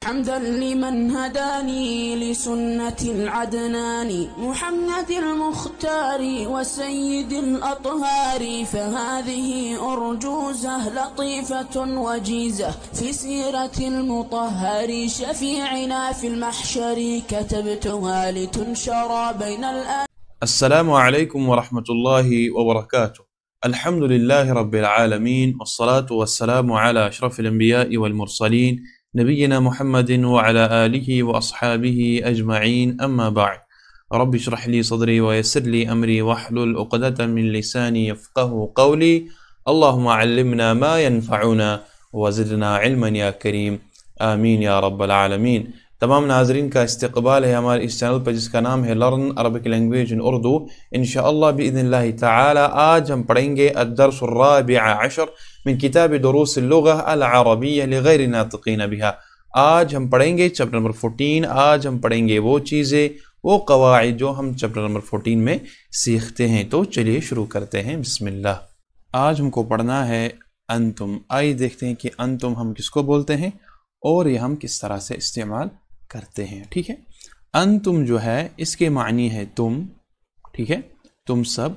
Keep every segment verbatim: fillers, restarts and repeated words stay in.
حمدا لمن هداني لسنة العدنان محمد المختار وسيد الأطهار فهذه أرجوزة لطيفة وجيزة في سيرة المطهر شفيعنا في المحشر كتبتها لتنشر بين الآن. السلام عليكم ورحمة الله وبركاته. الحمد لله رب العالمين والصلاة والسلام على أشرف الأنبياء والمرسلين نبينا محمد وعلى آله وأصحابه أجمعين أما بعد. رب اشرح لي صدري ويسر لي أمري واحلل عقدة من لساني يفقه قولي. اللهم علمنا ما ينفعنا وزدنا علما يا كريم آمین یا رب العالمین. تمام ناظرین کا استقبال ہے ہمارے اس چینل پر جس کا نام ہے learn Arabic language in Urdu. انشاءاللہ باذن اللہ تعالی آج ہم پڑھیں گے الدرس الرابع عشر من کتاب دروس اللغة العربية لغیر ناطقین بها. آج ہم پڑھیں گے چیپٹر نمبر چودہ. آج ہم پڑھیں گے وہ چیزیں وہ قواعد جو ہم چیپٹر نمبر چودہ میں سیکھتے ہیں. تو چلیے شروع کرتے ہیں. بسم اللہ. آج ہم کو پڑھنا ہے انتم. آئیے دیکھتے ہیں کہ انتم ہم کس کو بولتے ہیں اور یہ ہم کس طرح سے استعمال کرتے ہیں. ٹھیک ہے. انتم جو ہے اس کے معنی ہے تم. ٹھیک ہے، تم سب.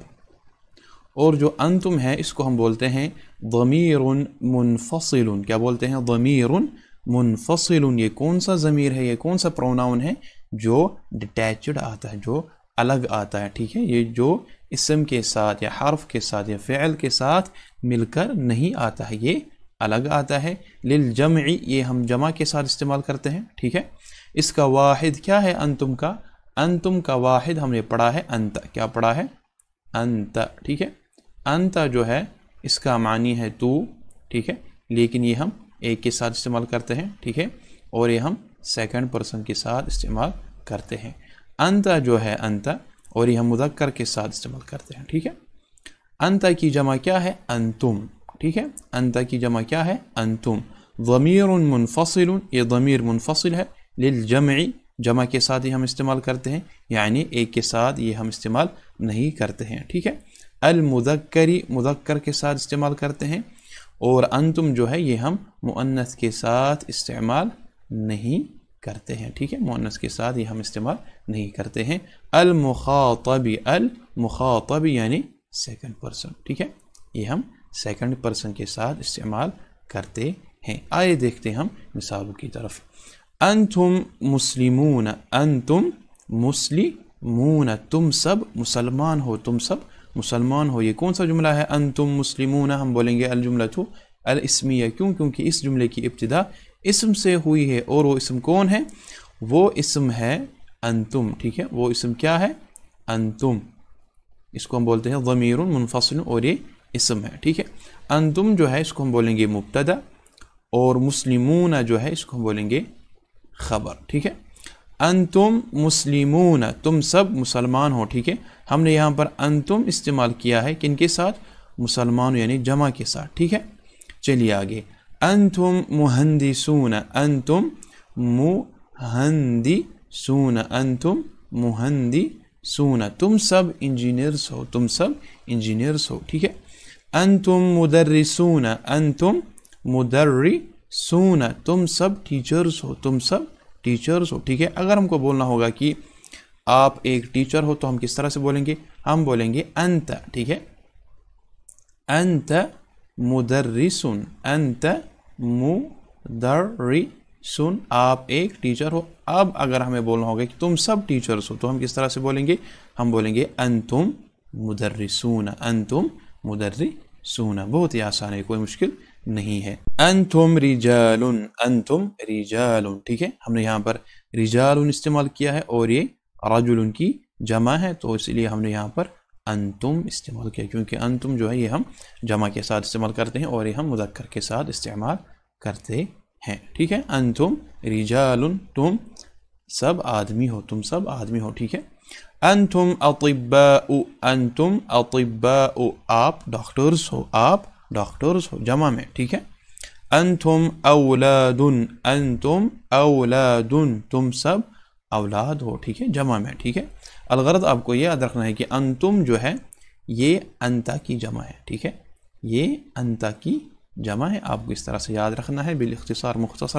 اور جو انتم ہے اس کو ہم بولتے ہیں ضمیر منفصل. کیا بولتے ہیں؟ ضمیر منفصل. یہ کون سا ضمیر ہے؟ یہ کون سا پروناؤن ہے جو ڈیٹیچڈ آتا ہے، جو الگ آتا ہے. ٹھیک ہے، یہ جو اسم کے ساتھ یا حرف کے ساتھ یا فعل کے ساتھ مل کر نہیں آتا ہے، یہ الگ آتا ہے. للجمع، یہ ہم جمع کے ساتھ استعمال کرتے ہیں. ٹھیک ہے. اس کا واحد کیا ہے؟ انتم کا انتم کا واحد ہم نے پڑھا ہے انت. کیا پڑھا ہے؟ انت. ٹھیک ہے. انت جو ہے اس کا معنی ہے تو. ٹھیک ہے، لیکن یہ ہم ایک کے ساتھ استعمال کرتے ہیں. ٹھیک ہے، اور یہ ہم سیکنڈ پرسن کے ساتھ استعمال کرتے ہیں. انت جو ہے انت، اور یہ ہم مذکر کے ساتھ استعمال کرتے ہیں. ٹھیک ہے. انت کی جمع کیا ہے؟ انتم. ٹھیک ہے. انت کی جمع کیا ہے؟ انتم. ضمیر منفصل، یہ ضمیر منفصل ہے. للجمع، جمع کے ساتھ ہی ہم استعمال کرتے ہیں، یعنی ایک کے ساتھ یہ ہم استعمال نہیں کرتے ہیں. ٹھیک ہے. المذکری، مذکر کے ساتھ استعمال کرتے ہیں. اور انتم جو ہے یہ ہم مؤنث کے ساتھ استعمال نہیں کرتے ہیں. ٹھیک ہے، مؤنث کے ساتھ یہ ہم استعمال نہیں کرتے ہیں. المخاطب، المخاطب یعنی سیکنڈ پرسن. ٹھیک ہے، یہ ہم سیکنڈ پرسن کے ساتھ استعمال کرتے ہیں. آئے دیکھتے ہیں ہم مثالوں کی طرف. انتم مسلمون، انتم مسلمون، تم سب مسلمان ہو. تم سب مسلمان ہو. یہ کون سا جملہ ہے؟ انتم مسلمون. ہم بولیں گے الجملۃ الاسمیہ. کیوں؟ کیونکہ اس جملے کی ابتدا اسم سے ہوئی ہے. اور وہ اسم کون ہے؟ وہ اسم ہے انتم. ٹھیک ہے، وہ اسم کیا ہے؟ انتم. اس کو ہم بولتے ہیں ضمیر منفصل، اور یہ اسم ہے. ٹھیک ہے. انتم جو ہے اس کو ہم بولیں گے مبتدا، اور مسلمون جو ہے اس کو ہم بولیں گے خبر. ٹھیک ہے. انتم مسلمون، تم سب مسلمان ہو. ٹھیک ہے. ہم نے یہاں پر انتم استعمال کیا ہے کن کے ساتھ؟ مسلمان یعنی جمع کے ساتھ. ٹھیک ہے. چلیے آگے. انتم مہندسون، انتم مہندسون، انتم مہندسون، تم سب انجینئرز ہو. تم سب انجینئرز ہو. ٹھیک ہے. انتم مدرسون، انتم مدرسون، تم سب ٹیچرز ہو. تم سب ٹیچرز ہو. ٹھیک ہے. اگر ہم کو بولنا ہوگا کہ آپ ایک ٹیچر ہو تو ہم کس طرح سے بولیں گے؟ ہم بولیں گے انت. ٹھیک ہے. انت مدرسون، انت مدرسون، آپ ایک ٹیچر ہو. اب اگر ہمیں بولنا ہوگا کہ تم سب ٹیچرز ہو تو ہم کس طرح سے بولیں گے؟ ہم بولیں گے انتم مدرسون، انتم مدرسون. بہت ہی آسان ہے، کوئی مشکل نہیں ہے. انتم رجال، انتم رجال. ٹھیک ہے. ہم نے یہاں پر رجال استعمال کیا ہے، اور یہ رجل کی جمع ہے، تو اس لیے ہم نے یہاں پر انتم استعمال کیا، کیونکہ انتم جو ہے یہ ہم جمع کے ساتھ استعمال کرتے ہیں، اور یہ ہم مذکر کے ساتھ استعمال کرتے ہیں. ٹھیک ہے. انتم رجال، تم سب آدمی ہو. تم سب آدمی ہو. ٹھیک ہے. انتم اطباء، انتم اطباء، آپ ڈاکٹرز ہو. آپ ڈاکٹرز ہو جمع میں. ٹھیک ہے. انتم اولاد، انتم اولاد، تم سب اولاد ہو. ٹھیک ہے، جمع میں. ٹھیک ہے. الغرض آپ کو یہ یاد رکھنا ہے کہ انتم جو ہے یہ انتا کی جمع ہے. ٹھیک ہے، یہ انتا کی جمع ہے. آپ کو اس طرح سے یاد رکھنا ہے بالاختصار مختصراً.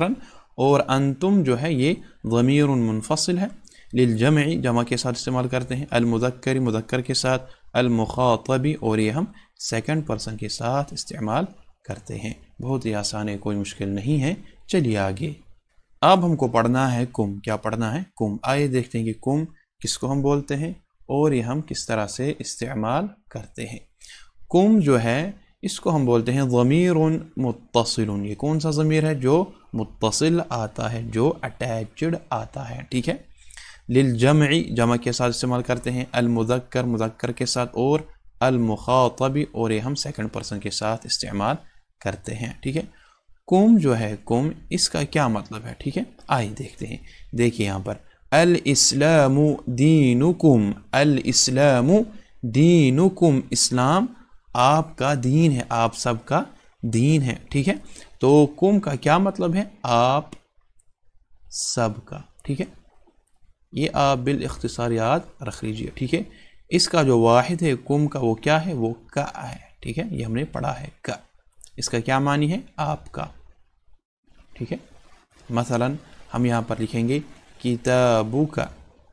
اور انتم جو ہے یہ ضمیر منفصل ہے، للجمع جمع کے ساتھ استعمال کرتے ہیں، المذکر مذکر کے ساتھ، المخاطب اور یہ ہم سیکنڈ پرسن کے ساتھ استعمال کرتے ہیں۔ بہت ہی آسان ہے، کوئی مشکل نہیں ہے۔ چلیے آگے، اب ہم کو پڑھنا ہے کم۔ کیا پڑھنا ہے؟ کم۔ آئے دیکھتے ہیں کہ کم کس کو ہم بولتے ہیں اور یہ ہم کس طرح سے استعمال کرتے ہیں۔ کم جو ہے اس کو ہم بولتے ہیں ضمیر متصل۔ یہ کون سا ضمیر ہے؟ جو متصل آتا ہے، جو اٹیچڈ آتا ہے، ٹھیک ہے۔ للجمع جمع کے ساتھ استعمال کرتے ہیں، المذکر مذکر کے ساتھ، اور المخاطب اور یہ ہم سیکنڈ پرسن کے ساتھ استعمال کرتے ہیں، ٹھیک ہے۔ کم جو ہے کم اس کا کیا مطلب ہے؟ ٹھیک ہے، آئیے دیکھتے ہیں۔ دیکھیے یہاں پر الاسلام دینکم، الاسلام دینکم، اسلام آپ کا دین ہے، آپ سب کا دین ہے، ٹھیک ہے۔ تو کم کا کیا مطلب ہے؟ آپ سب کا، ٹھیک ہے۔ یہ آپ بالاختصار یاد رکھ لیجئے، ٹھیک ہے۔ اس کا جو واحد ہے کم کا وہ کیا ہے؟ وہ کا ہے، ٹھیک ہے۔ یہ ہم نے پڑھا ہے کا، اس کا کیا معنی ہے؟ آپ کا، ٹھیک ہے۔ مثلا ہم یہاں پر لکھیں گے کتابو کا،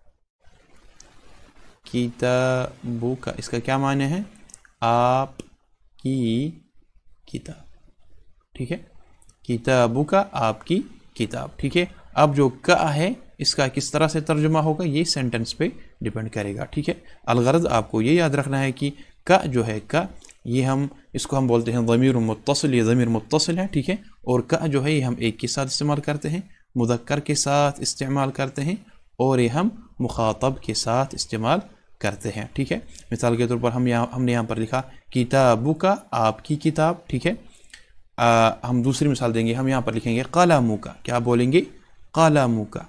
کتابو کا، اس کا کیا معنی ہے؟ آپ کی کتاب، ٹھیک ہے۔ کتابو کا، آپ کی کتاب، ٹھیک ہے۔ اب جو کا ہے اس کا کس طرح سے ترجمہ ہوگا یہ سینٹنس پہ ڈیپینڈ کرے گا، ٹھیک ہے۔ الغرض آپ کو یہ یاد رکھنا ہے کہ کا جو ہے کا، یہ ہم اس کو ہم بولتے ہیں ضمیر متصل، یہ ضمیر متصل ہے، ٹھیک ہے۔ اور کا جو ہے یہ ہم ایک کے ساتھ استعمال کرتے ہیں، مذکر کے ساتھ استعمال کرتے ہیں، اور یہ ہم مخاطب کے ساتھ استعمال کرتے ہیں، ٹھیک ہے۔ مثال کے طور پر ہم یہاں ہم نے یہاں پر لکھا کتابو کا، آپ کی کتاب، ٹھیک ہے۔ آ, ہم دوسری مثال دیں گے، ہم یہاں پر لکھیں گے قلمو کا، کیا بولیں گے؟ قلمو کا،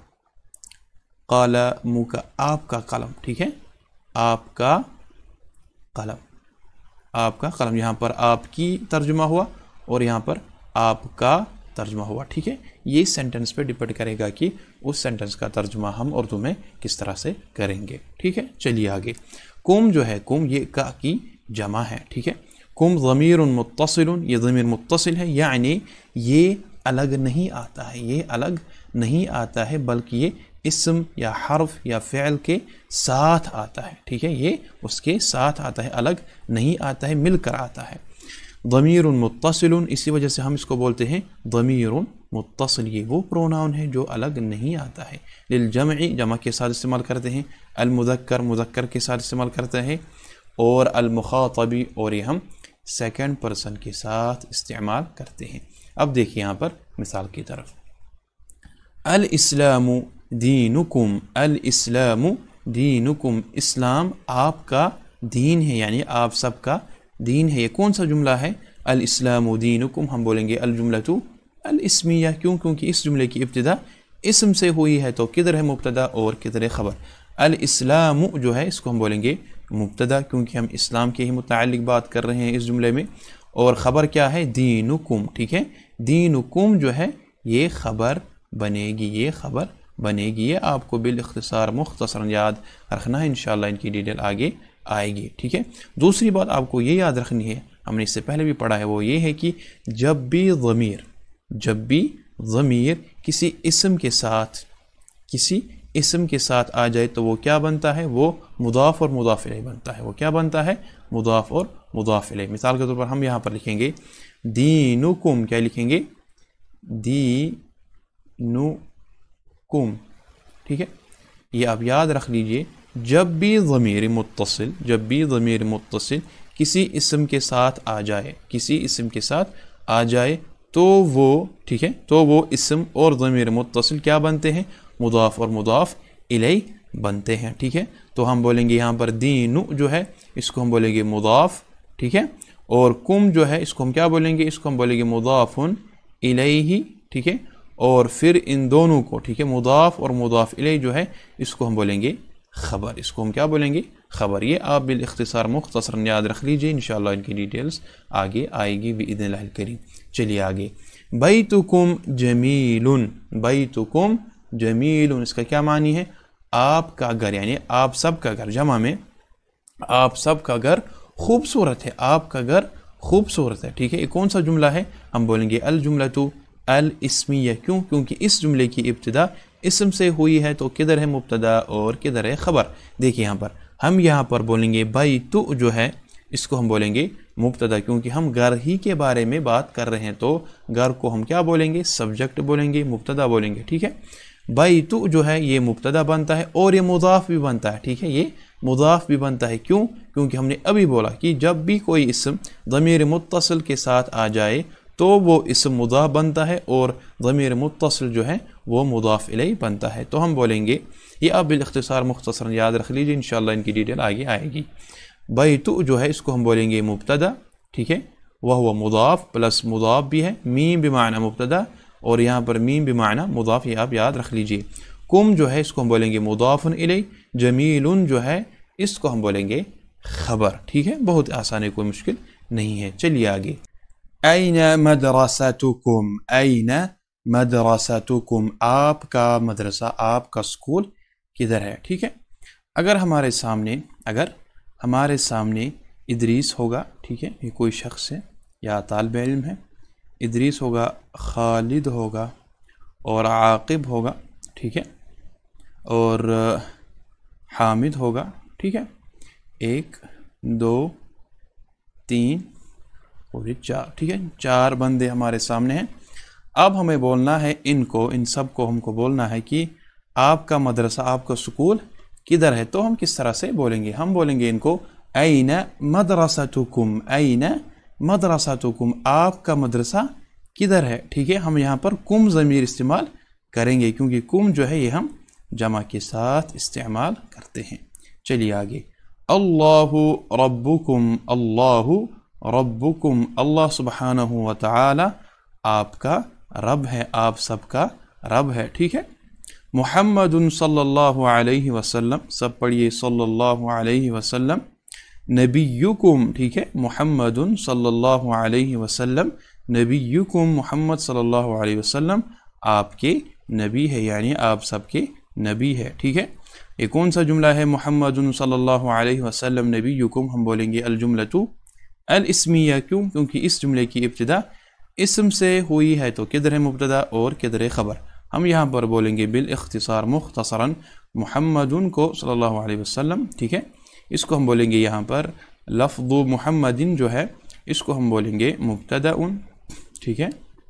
قلمو کا، آپ کا قلم، ٹھیک ہے۔ آپ کا قلم، آپ کا قلم، یہاں پر آپ کی ترجمہ ہوا اور یہاں پر آپ کا ترجمہ ہوا، ٹھیک ہے۔ یہ سینٹنس پہ ڈیپینڈ کرے گا کہ اس سینٹنس کا ترجمہ ہم اردو میں کس طرح سے کریں گے، ٹھیک ہے۔ چلیے آگے، کم جو ہے کم یہ کا کی جمع ہے، ٹھیک ہے۔ کم ضمیر متصل، یہ ضمیر متصل ہے، یعنی یہ الگ نہیں آتا ہے، یہ الگ نہیں آتا ہے بلکہ یہ اسم یا حرف یا فعل کے ساتھ آتا ہے، ٹھیک ہے۔ یہ اس کے ساتھ آتا ہے، الگ نہیں آتا ہے، مل کر آتا ہے۔ ضمیر متصل، اسی وجہ سے ہم اس کو بولتے ہیں ضمیر متصل، یہ وہ پروناؤن ہے جو الگ نہیں آتا ہے۔ للجمع جمع کے ساتھ استعمال کرتے ہیں، المذکر مذکر کے ساتھ استعمال کرتے ہیں، اور المخاطبی اور یہ ہم سیکنڈ پرسن کے ساتھ استعمال کرتے ہیں۔ اب دیکھیں یہاں پر مثال کی طرف، الاسلام دینکم، الاسلام دینکم، اسلام آپ کا دین ہے، یعنی آپ سب کا دین ہے۔ یہ کون سا جملہ ہے؟ الاسلام دینکم، ہم بولیں گے الجملۃ الاسمیہ، کیوں؟ کیونکہ اس جملے کی ابتدا اسم سے ہوئی ہے، تو کدھر ہے مبتدا اور کدھر ہے خبر؟ الاسلام جو ہے اس کو ہم بولیں گے مبتدا، کیونکہ ہم اسلام کے ہی متعلق بات کر رہے ہیں اس جملے میں، اور خبر کیا ہے؟ دینکم، ٹھیک ہے۔ دینکم جو ہے یہ خبر بنے گی، یہ خبر بنے گی۔ یہ آپ کو بالاختصار مختصراً یاد رکھنا ہے، انشاءاللہ ان کی ڈیٹیل آگے آئے گی، ٹھیک ہے۔ دوسری بات آپ کو یہ یاد رکھنی ہے، ہم نے اس سے پہلے بھی پڑھا ہے، وہ یہ ہے کہ جب بھی ضمیر جب بھی ضمیر کسی اسم کے ساتھ کسی اسم کے ساتھ آ جائے تو وہ کیا بنتا ہے؟ وہ مضاف اور مضاف الیہ بنتا ہے۔ وہ کیا بنتا ہے؟ مضاف اور مضاف الیہ۔ مثال کے طور پر ہم یہاں پر لکھیں گے دینکم، کیا لکھیں گے؟ دینکم، ٹھیک ہے۔ یہ آپ یاد رکھ لیجئے، جب بھی ضمیر متصل جب بھی ضمیر متصل کسی اسم کے ساتھ آ جائے کسی اسم کے ساتھ آ جائے تو وہ ٹھیک ہے تو وہ اسم اور ضمیر متصل کیا بنتے ہیں؟ مضاف اور مضاف الیہ بنتے ہیں، ٹھیک ہے۔ تو ہم بولیں گے یہاں پر دینو جو ہے اس کو ہم بولیں گے مضاف، ٹھیک ہے، اور کم جو ہے اس کو ہم کیا بولیں گے؟ اس کو ہم بولیں گے مضاف الیہ، ٹھیک ہے۔ اور پھر ان دونوں کو ٹھیک ہے مضاف اور مضاف الیہ جو ہے اس کو ہم بولیں گے خبر، اس کو ہم کیا بولیں گے؟ خبر۔ یہ آپ بالاختصار مختصراً یاد رکھ لیجئے، انشاءاللہ ان کی ڈیٹیلز آگے آئے گی باذن اللہ الکریم۔ چلیے آگے، بیتکم جمیل، بیتکم جمیل، اس کا کیا معنی ہے؟ آپ کا گھر، یعنی آپ سب کا گھر، جمع میں آپ سب کا گھر خوبصورت ہے، آپ کا گھر خوبصورت ہے، ٹھیک ہے۔ یہ کون سا جملہ ہے؟ ہم بولیں گے الجملۃ الاسمیہ، کیوں؟ کیونکہ اس جملے کی ابتدا اسم سے ہوئی ہے، تو کدھر ہے مبتدا اور کدھر ہے خبر؟ دیکھیں یہاں پر ہم یہاں پر بولیں گے بیت جو ہے اس کو ہم بولیں گے مبتدا، کیونکہ ہم گھر ہی کے بارے میں بات کر رہے ہیں، تو گھر کو ہم کیا بولیں گے؟ سبجیکٹ بولیں گے، مبتدا بولیں گے، ٹھیک ہے؟ بیت جو ہے یہ مبتدا بنتا ہے اور یہ مضاف بھی بنتا ہے، ٹھیک ہے؟ یہ مضاف بھی بنتا ہے، کیوں؟ کیونکہ ہم نے ابھی بولا کہ جب بھی کوئی اسم ضمیر متصل کے ساتھ آ جائے تو وہ اسم مضاف بنتا ہے اور ضمیر متصل جو ہے وہ مضاف الیہ بنتا ہے۔ تو ہم بولیں گے، یہ آپ بالاختصار مختصراً یاد رکھ لیجیے، انشاءاللہ ان کی ڈیٹیل آگے آئے گی۔ بیت جو ہے اس کو ہم بولیں گے مبتدا، ٹھیک ہے؟ وہ مضاف پلس مضاف بھی ہے، میم بمعنی مبتدا اور یہاں پر میم بمعنی مضاف، یہ آپ یاد رکھ لیجیے۔ کم جو ہے اس کو ہم بولیں گے مضاف الیہ، جمیل جو ہے اس کو ہم بولیں گے خبر، ٹھیک ہے؟ بہت آسان ہے، کوئی مشکل نہیں ہے۔ چلیے آگے، این مدرستکم، این مدرستکم، آپ کا مدرسہ، آپ کا اسکول کدھر ہے، ٹھیک ہے؟ اگر ہمارے سامنے اگر ہمارے سامنے ادریس ہوگا، ٹھیک ہے؟ یہ کوئی شخص ہے یا طالب علم ہے، ادریس ہوگا، خالد ہوگا اور عاقب ہوگا، ٹھیک ہے؟ اور حامد ہوگا، ٹھیک ہے؟ ایک دو تین اور یہ چار، ٹھیک ہے؟ چار بندے ہمارے سامنے ہیں۔ اب ہمیں بولنا ہے ان کو، ان سب کو ہم کو بولنا ہے کہ آپ کا مدرسہ، آپ کا سکول کدھر ہے؟ تو ہم کس طرح سے بولیں گے؟ ہم بولیں گے ان کو این مدرستکم، این مدرستکم، آپ کا مدرسہ کدھر ہے، ٹھیک ہے؟ ہم یہاں پر کم ضمیر استعمال کریں گے، کیونکہ کم جو ہے یہ ہم جمع کے ساتھ استعمال کرتے ہیں۔ چلیے آگے، اللہ ربکم، اللہ ربکم، اللہ سبحانہ و تعالی آپ کا رب ہے، آپ سب کا رب ہے، ٹھیک ہے؟ محمد صلی اللہ علیہ وسلم، سب پڑھیے صلی اللہ علیہ وسلم، نبیکم، ٹھیک ہے؟ محمد صلی اللہ علیہ وسلم، نبیکم، محمد صلی اللہ علیہ وسلم آپ کے نبی ہے، یعنی آپ سب کے نبی ہے، ٹھیک ہے؟ یہ کون سا جملہ ہے؟ محمد صلی اللہ علیہ وسلم نبیکم، ہم بولیں گے الجملۃ الاسمیہ، کیوں؟ کیونکہ اس جملے کی ابتدا اسم سے ہوئی ہے، تو کدھر ہے مبتدا اور کدھر ہے خبر؟ ہم یہاں پر بولیں گے بالاختصار مختصراً محمد کو صلی اللہ علیہ وسلم، ٹھیک ہے؟ اس کو ہم بولیں گے یہاں پر لفظ محمد جو ہے اس کو ہم بولیں گے مبتدا، ٹھیک ہے؟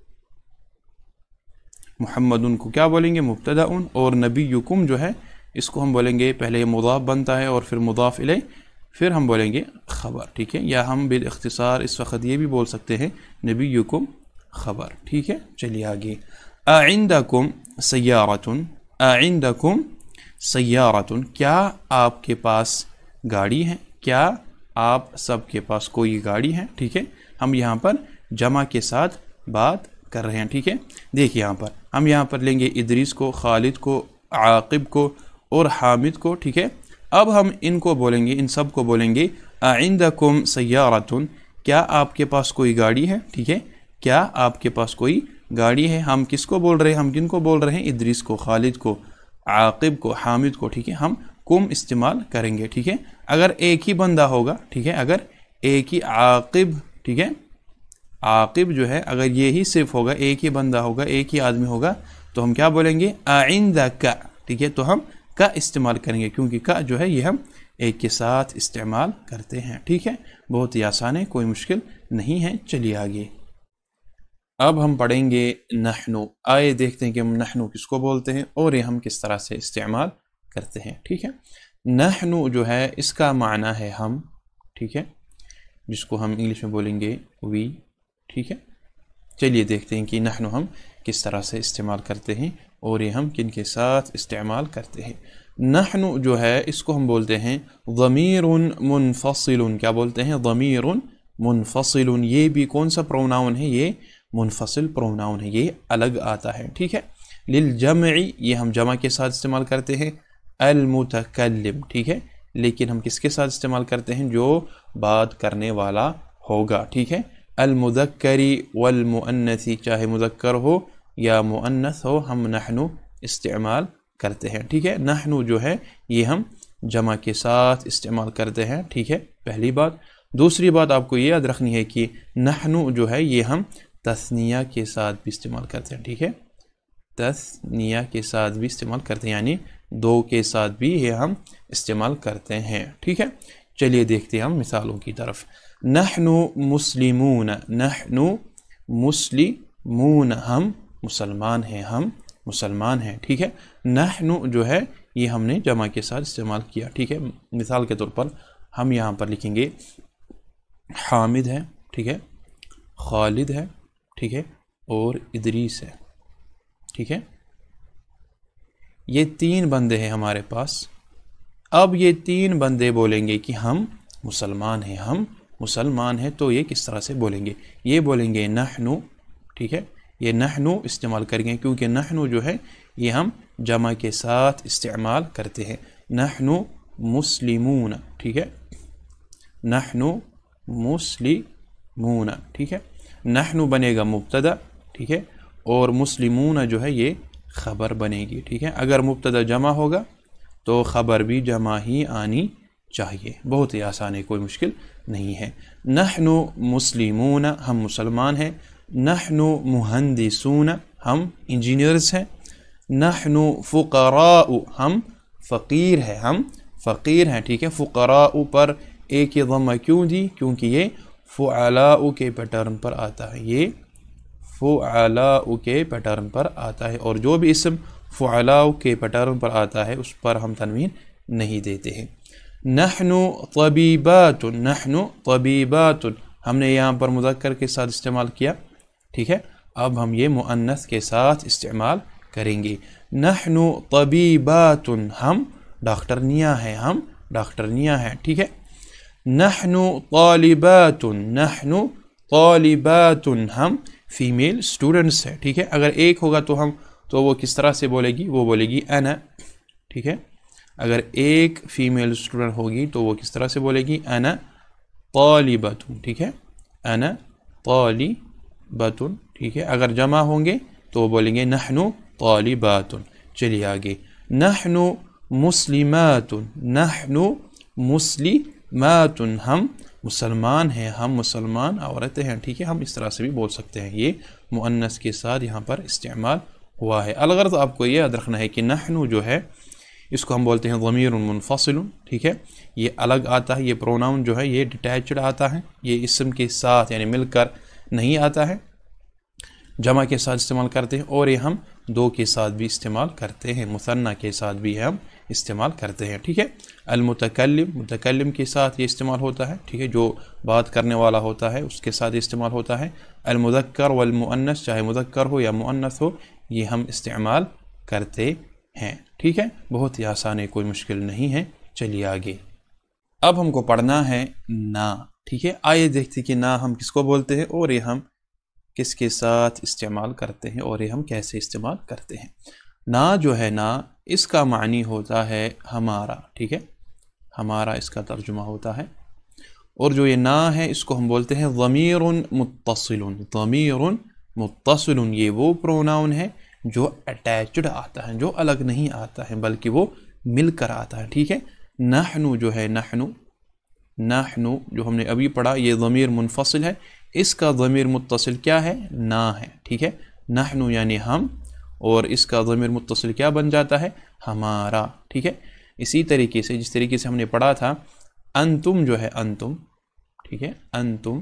محمد کو کیا بولیں گے؟ مبتدا، اور نبیکم جو ہے اس کو ہم بولیں گے، پہلے مضاف بنتا ہے اور پھر مضاف الیہ، پھر ہم بولیں گے خبر، ٹھیک ہے؟ یا ہم بالاختصار اس وقت یہ بھی بول سکتے ہیں نبیکم خبر، ٹھیک ہے؟ چلیے آگے، اعندکم سیارۃ، اعندکم سیارۃ، کیا آپ کے پاس گاڑی ہے؟ کیا آپ سب کے پاس کوئی گاڑی ہے، ٹھیک ہے؟ ہم یہاں پر جمع کے ساتھ بات کر رہے ہیں، ٹھیک ہے؟ دیکھیے یہاں پر ہم یہاں پر لیں گے ادریس کو، خالد کو، عاقب کو اور حامد کو، ٹھیک ہے؟ اب ہم ان کو بولیں گے، ان سب کو بولیں گے اعندکم سیارۃ، کیا آپ کے پاس کوئی گاڑی ہے، ٹھیک ہے؟ کیا آپ کے پاس کوئی گاڑی ہے؟ ہم کس کو بول رہے ہیں؟ ہم کن کو بول رہے ہیں؟ ادریس کو، خالد کو، عاقب کو، حامد کو، ٹھیک ہے؟ ہم کم استعمال کریں گے، ٹھیک ہے؟ اگر ایک ہی بندہ ہوگا، ٹھیک ہے؟ اگر ایک ہی عاقب، ٹھیک ہے؟ عاقب جو ہے اگر یہی صرف ہوگا، ایک ہی بندہ ہوگا، ایک ہی آدمی ہوگا، تو ہم کیا بولیں گے؟ اعندک، ٹھیک ہے؟ تو ہم کا استعمال کریں گے، کیونکہ کا جو ہے یہ ہم ایک کے ساتھ استعمال کرتے ہیں، ٹھیک ہے؟ بہت ہی آسان ہے، کوئی مشکل نہیں ہے۔ چلیے آگے، اب ہم پڑھیں گے نحنو، آئے دیکھتے ہیں کہ ہم نحنو کس کو بولتے ہیں اور یہ ہم کس طرح سے استعمال کرتے ہیں، ٹھیک ہے؟ نحنو جو ہے اس کا معنی ہے ہم، ٹھیک ہے؟ جس کو ہم انگلش میں بولیں گے وی، ٹھیک ہے؟ چلیے دیکھتے ہیں کہ نحنو ہم کس طرح سے استعمال کرتے ہیں اور یہ ہم کن کے ساتھ استعمال کرتے ہیں۔ نحنو جو ہے اس کو ہم بولتے ہیں ضمیر منفصل، کیا بولتے ہیں؟ ضمیر منفصل، یہ بھی کون سا پروناؤن ہے؟ یہ منفصل پروناؤن ہے، یہ الگ آتا ہے، ٹھیک ہے؟ للجمع، یہ ہم جمع کے ساتھ استعمال کرتے ہیں، المتکلم، ٹھیک ہے؟ لیکن ہم کس کے ساتھ استعمال کرتے ہیں؟ جو بات کرنے والا ہوگا، ٹھیک ہے؟ المذکری والمؤنثی، چاہے مذکر ہو یا مؤنث ہو، ہم نحنو استعمال کرتے ہیں، ٹھیک ہے؟ نحنو جو ہے یہ ہم جمع کے ساتھ استعمال کرتے ہیں، ٹھیک ہے؟ پہلی بات۔ دوسری بات آپ کو یہ یاد رکھنی ہے کہ نحنو جو ہے یہ ہم تثنیہ کے ساتھ بھی استعمال کرتے ہیں، ٹھیک ہے، تثنیہ کے ساتھ بھی استعمال کرتے ہیں، یعنی دو کے ساتھ بھی یہ ہم استعمال کرتے ہیں، ٹھیک ہے۔ چلیے دیکھتے ہیں ہم مثالوں کی طرف۔ نحن مسلمون، نحن مسلمون، ہم مسلمان ہیں، ہم مسلمان ہیں، ٹھیک ہے۔ نحن جو ہے یہ ہم نے جمع کے ساتھ استعمال کیا، ٹھیک ہے۔ مثال کے طور پر ہم یہاں پر لکھیں گے حامد ہے، ٹھیک ہے، خالد ہے، ٹھیک ہے، اور ادریس ہے، ٹھیک ہے۔ یہ تین بندے ہیں ہمارے پاس۔ اب یہ تین بندے بولیں گے کہ ہم مسلمان ہیں، ہم مسلمان ہیں، تو یہ کس طرح سے بولیں گے؟ یہ بولیں گے نحنو، ٹھیک ہے، یہ نحنو استعمال کریں گے کیونکہ نحنو جو ہے یہ ہم جمع کے ساتھ استعمال کرتے ہیں۔ نحنو مسلمون، ٹھیک ہے، نحنو مسلمون، ٹھیک ہے۔ نحنو بنے گا مبتدا، ٹھیک ہے، اور مسلمون جو ہے یہ خبر بنے گی، ٹھیک ہے۔ اگر مبتدا جمع ہوگا تو خبر بھی جمع ہی آنی چاہیے، بہت ہی آسان ہے، کوئی مشکل نہیں ہے۔ نحنو مسلمون، ہم مسلمان ہیں۔ نحنو مہندسون، ہم انجینئرز ہیں۔ نحنو فقراء، ہم فقیر ہیں، ہم فقیر ہیں، ٹھیک ہے۔ فقراء پر ایک ہی ضمہ کیوں دی؟ کیونکہ یہ فعلاء کے پیٹرن پر آتا ہے، یہ فعلاء کے پیٹرن پر آتا ہے، اور جو بھی اسم فعلاء کے پیٹرن پر آتا ہے اس پر ہم تنوین نہیں دیتے ہیں۔ نحنو طبیبات، نحنو طبیبات، ہم نے یہاں پر مذکر کے ساتھ استعمال کیا، ٹھیک ہے۔ اب ہم یہ مؤنث کے ساتھ استعمال کریں گے۔ نحنو طبیبات، ہم ڈاکٹرنیاں ہیں، ہم ڈاکٹرنیاں ہیں، ٹھیک ہے۔ نحنو طالبات، نحنو طالبات، ہم فیمیل اسٹوڈنٹس ہیں، ٹھیک ہے۔ اگر ایک ہوگا تو ہم تو وہ کس طرح سے بولے گی؟ وہ بولے گی انا، ٹھیک ہے۔ اگر ایک فیمیل اسٹوڈنٹ ہوگی تو وہ کس طرح سے بولے گی؟ انا طالبۃ، ٹھیک ہے، انا طالبۃ، ٹھیک ہے۔ اگر جمع ہوں گے تو بولیں گے نحنو طالبات۔ چلیے آگے۔ نحنو مسلمات، نحنو مسلمات، ہم مسلمان ہیں، ہم مسلمان عورتیں ہیں، ٹھیک ہے۔ ہم اس طرح سے بھی بول سکتے ہیں، یہ مؤنث کے ساتھ یہاں پر استعمال ہوا ہے۔ الغرض آپ کو یہ یاد رکھنا ہے کہ نحنو جو ہے اس کو ہم بولتے ہیں ضمیر منفصل، ٹھیک ہے، یہ الگ آتا ہے، یہ پروناؤن جو ہے یہ ڈیٹیچڈ آتا ہے، یہ اسم کے ساتھ یعنی مل کر نہیں آتا ہے، جمع کے ساتھ استعمال کرتے ہیں، اور یہ ہم دو کے ساتھ بھی استعمال کرتے ہیں، مثنیٰ کے ساتھ بھی ہم استعمال کرتے ہیں، ٹھیک ہے۔ المتکلم، متکلم کے ساتھ یہ استعمال ہوتا ہے، ٹھیک ہے، جو بات کرنے والا ہوتا ہے اس کے ساتھ استعمال ہوتا ہے۔ المذکر والمؤنث، چاہے مذکر ہو یا مؤنث ہو، یہ ہم استعمال کرتے ہیں، ٹھیک ہے۔ بہت ہی آسان ہے، کوئی مشکل نہیں ہے۔ چلیے آگے۔ اب ہم کو پڑھنا ہے نا، ٹھیک ہے۔ آئیے دیکھتے کہ نا ہم کس کو بولتے ہیں اور یہ ہم کس کے ساتھ استعمال کرتے ہیں اور یہ ہم کیسے استعمال کرتے ہیں۔ نا جو ہے نا، اس کا معنی ہوتا ہے ہمارا، ٹھیک ہے، ہمارا اس کا ترجمہ ہوتا ہے، اور جو یہ نا ہے اس کو ہم بولتے ہیں ضمیر متصل، ضمیر متصل، یہ وہ پروناؤن ہے جو اٹیچڈ آتا ہے، جو الگ نہیں آتا ہے بلکہ وہ مل کر آتا ہے، ٹھیک ہے۔ نحنو جو ہے، نحنو نحنو جو ہم نے ابھی پڑھا یہ ضمیر منفصل ہے، اس کا ضمیر متصل کیا ہے؟ نا ہے، ٹھیک ہے۔ نحنو یعنی ہم، اور اس کا ضمیر متصل کیا بن جاتا ہے؟ ہمارا، ٹھیک ہے۔ اسی طریقے سے جس طریقے سے ہم نے پڑھا تھا انتم جو ہے، انتم، ٹھیک ہے، انتم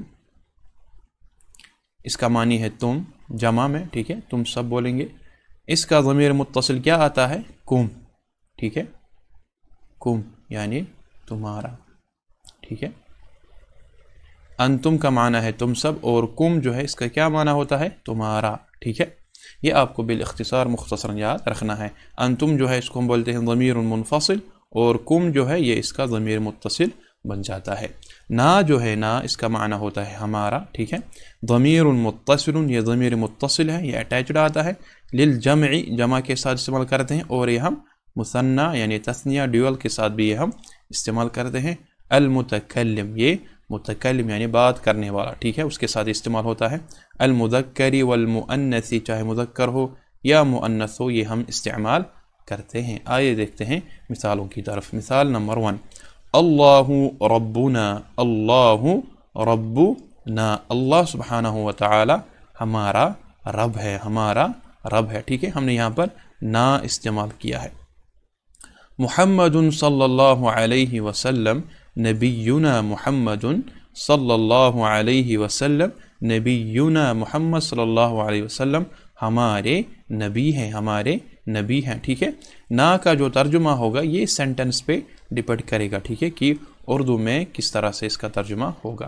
اس کا معنی ہے تم، جمع میں، ٹھیک ہے، تم سب بولیں گے۔ اس کا ضمیر متصل کیا آتا ہے؟ کم، ٹھیک ہے، کم یعنی تمہارا، ٹھیک ہے۔ انتم کا معنی ہے تم سب، اور کم جو ہے اس کا کیا معنی ہوتا ہے؟ تمہارا، ٹھیک ہے۔ یہ آپ کو بالاختصار مختصراً یاد رکھنا ہے۔ انتم جو ہے اس کو ہم بولتے ہیں ضمیر منفصل، اور کم جو ہے یہ اس کا ضمیر متصل بن جاتا ہے۔ نا جو ہے نا، اس کا معنی ہوتا ہے ہمارا، ٹھیک ہے۔ ضمیر متصل، یہ ضمیر متصل ہے، یہ اٹیچڈ آتا ہے۔ للجمع، جمع کے ساتھ استعمال کرتے ہیں، اور یہ ہم مثنیٰ یعنی تثنیہ ڈیول کے ساتھ بھی یہ ہم استعمال کرتے ہیں۔ المتکلم، یہ متکلم یعنی بات کرنے والا، ٹھیک ہے، اس کے ساتھ استعمال ہوتا ہے۔ المذکر والمؤنث، چاہے مذکر ہو یا مؤنث ہو، یہ ہم استعمال کرتے ہیں۔ آئیے دیکھتے ہیں مثالوں کی طرف۔ مثال نمبر ون، اللہ ربنا، اللہ ربنا، اللہ سبحانہ و تعالی ہمارا رب ہے، ہمارا رب ہے، ٹھیک ہے، ہم نے یہاں پر نا استعمال کیا ہے۔ محمد صلی اللہ علیہ وسلم نبینا محمد صلی اللہ علیہ وسلم نبینا محمد صلی اللہ علیہ وسلم ہمارے نبی ہیں، ہمارے نبی ہیں، ٹھیک ہے۔ نا کا جو ترجمہ ہوگا یہ سینٹنس پہ ڈپینڈ کرے گا، ٹھیک ہے، کہ اردو میں کس طرح سے اس کا ترجمہ ہوگا۔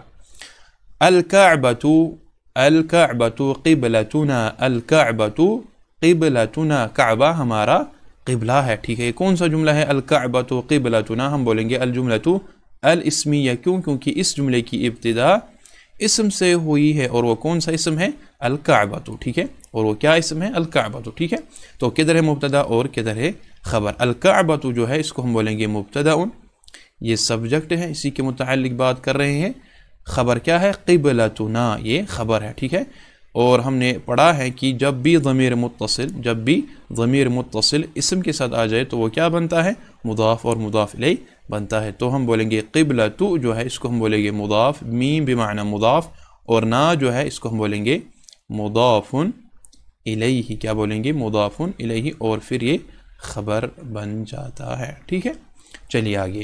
الکعبۃ الکعبۃ قبلتنا الکعبۃ قبلتنا، کعبہ ہمارا قبلہ ہے، ٹھیک ہے۔ یہ کون سا جملہ ہے؟ الکعبۃ قبلتنا، ہم بولیں گے الجملۃ الاسمیہ، کیوں؟ کیونکہ اس جملے کی ابتدا اسم سے ہوئی ہے، اور وہ کون سا اسم ہے؟ الکعبۃ، ٹھیک ہے، اور وہ کیا اسم ہے؟ الکعبۃ، ٹھیک ہے۔ تو کدھر ہے مبتدا اور کدھر ہے خبر؟ الکعبۃ جو ہے اس کو ہم بولیں گے مبتدا، یہ سبجیکٹ ہے، اسی کے متعلق بات کر رہے ہیں۔ خبر کیا ہے؟ قبلتنا، یہ خبر ہے، ٹھیک ہے۔ اور ہم نے پڑھا ہے کہ جب بھی ضمیر متصل جب بھی ضمیر متصل اسم کے ساتھ آ جائے تو وہ کیا بنتا ہے؟ مضاف اور مضاف الیہ بنتا ہے۔ تو ہم بولیں گے قبلۃ جو ہے اس کو ہم بولیں گے مضاف، میم بمعنی مضاف، اور نا جو ہے اس کو ہم بولیں گے مضاف الیہ، کیا بولیں گے؟ مضاف الیہ، اور پھر یہ خبر بن جاتا ہے، ٹھیک ہے۔ چلیے آگے۔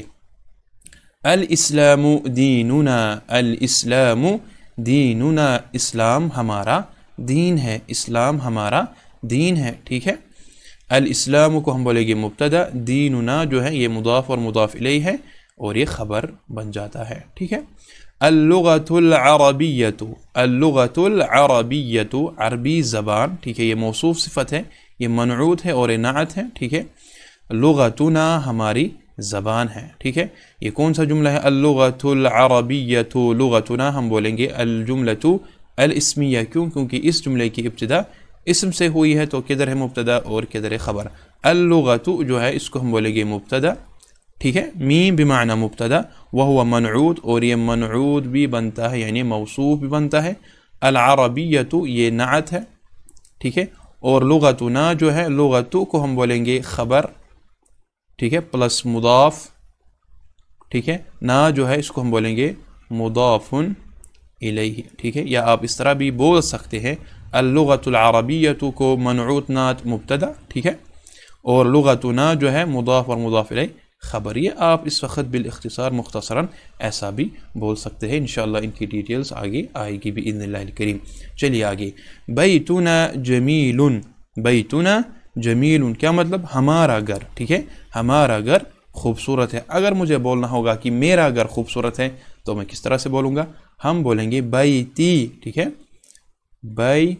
الاسلام دیننا الاسلام دیننا، اسلام ہمارا دین ہے، اسلام ہمارا دین ہے، ٹھیک ہے۔ الاسلام کو ہم بولیں گے مبتدا، دیننا جو ہے یہ مضاف اور مضاف الیہ ہے، اور یہ خبر بن جاتا ہے، ٹھیک ہے۔ اللغۃ العربیۃ اللغۃ العربیۃ، عربی زبان، ٹھیک ہے، یہ موصوف صفت ہے، یہ منعوت ہے اور نعت ہے، ٹھیک ہے۔ لغتنا ہماری زبان ہے، ٹھیک ہے۔ یہ کون سا جملہ ہے؟ اللغۃ العربیۃ لغتنا، ہم بولیں گے الجملۃ الاسمیہ، کیوں؟ کیونکہ اس جملے کی ابتدا اسم سے ہوئی ہے، تو کدھر ہے مبتدا اور کدھر ہے خبر؟ اللغۃ جو ہے اس کو ہم بولیں گے مبتدا، ٹھیک ہے، میم بمعنی مبتدا، وہو منعوت، اور یہ منعوت بھی بنتا ہے یعنی موصوف بھی بنتا ہے۔ العربیۃ یہ نعت ہے، ٹھیک ہے، اور لغتنا جو ہے لغت کو ہم بولیں گے خبر، ٹھیک ہے، پلس مضاف، ٹھیک ہے۔ نا جو ہے اس کو ہم بولیں گے مضاف الیہ، ٹھیک ہے، یا آپ اس طرح بھی بول سکتے ہیں اللغۃ العربیۃ کو منعوت نعت مبتدا، ٹھیک ہے، اور لغتنا جو ہے مضاف اور مضاف الیہ خبر۔ یہ آپ اس وقت بالاختصار مختصراً ایسا بھی بول سکتے ہیں، انشاءاللہ ان کی ڈیٹیلز آگے آئے گی باذن اللہ الکریم۔ چلیے آگے۔ بیتنا جمیل بیتنا جمیل، کیا مطلب؟ ہمارا گھر، ٹھیک ہے، ہمارا گھر خوبصورت ہے۔ اگر مجھے بولنا ہوگا کہ میرا گھر خوبصورت ہے تو میں کس طرح سے بولوں گا؟ ہم بولیں گے بیتی، ٹھیک ہے، بیتی